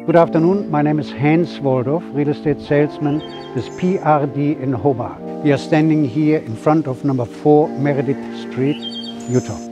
Good afternoon, my name is Hans Waldhoff, real estate salesman with PRD in Hobart. We are standing here in front of number 4 Meredith Street, Utah.